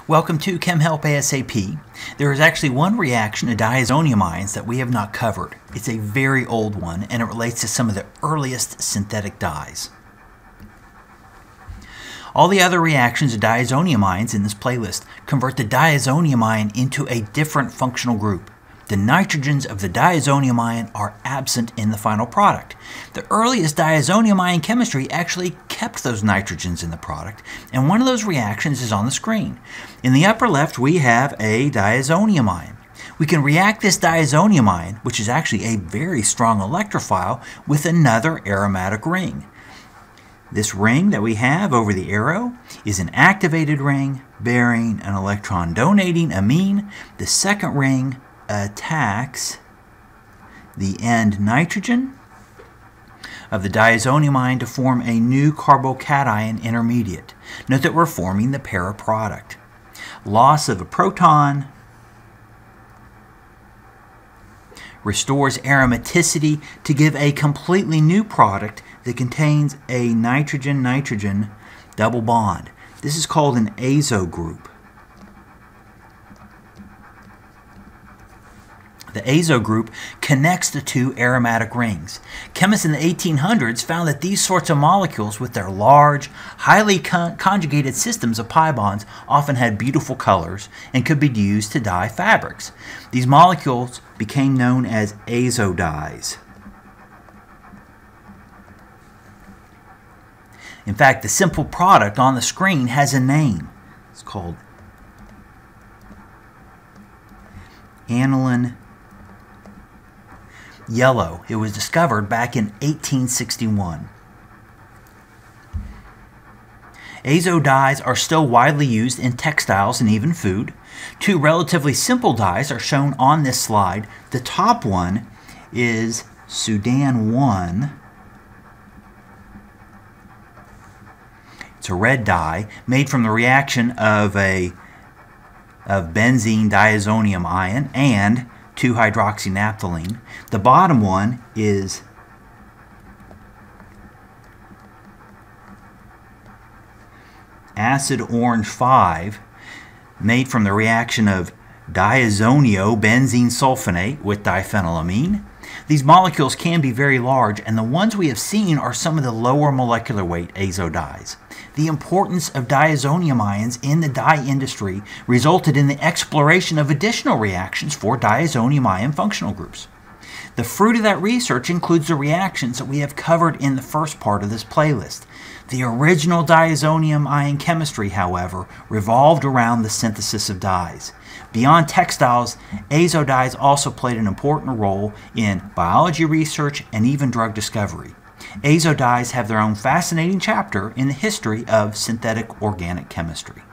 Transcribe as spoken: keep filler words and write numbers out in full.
Welcome to Chem Help ASAP. There is actually one reaction of diazonium ions that we have not covered. It's a very old one and it relates to some of the earliest synthetic dyes. All the other reactions of diazonium ions in this playlist convert the diazonium ion into a different functional group. The nitrogens of the diazonium ion are absent in the final product. The earliest diazonium ion chemistry actually kept those nitrogens in the product, and one of those reactions is on the screen. In the upper left, we have a diazonium ion. We can react this diazonium ion, which is actually a very strong electrophile, with another aromatic ring. This ring that we have over the arrow is an activated ring bearing an electron-donating amine. The second ring attacks the end nitrogen of the diazonium ion to form a new carbocation intermediate. Note that we're forming the para product. Loss of a proton restores aromaticity to give a completely new product that contains a nitrogen-nitrogen double bond. This is called an azo group. The azo group connects the two aromatic rings. Chemists in the eighteen hundreds found that these sorts of molecules with their large, highly con conjugated systems of pi bonds often had beautiful colors and could be used to dye fabrics. These molecules became known as azo dyes. In fact, the simple product on the screen has a name. It's called aniline yellow. It was discovered back in eighteen sixty-one. Azo dyes are still widely used in textiles and even food. Two relatively simple dyes are shown on this slide. The top one is Sudan one. It's a red dye made from the reaction of a of benzene diazonium ion and two hydroxynaphthalene. The bottom one is acid orange five, made from the reaction of diazonio benzene sulfonate with diphenylamine. These molecules can be very large, and the ones we have seen are some of the lower molecular weight azo dyes. The importance of diazonium ions in the dye industry resulted in the exploration of additional reactions for diazonium ion functional groups. The fruit of that research includes the reactions that we have covered in the first part of this playlist. The original diazonium ion chemistry, however, revolved around the synthesis of dyes. Beyond textiles, azo dyes also played an important role in biology research and even drug discovery. Azo dyes have their own fascinating chapter in the history of synthetic organic chemistry.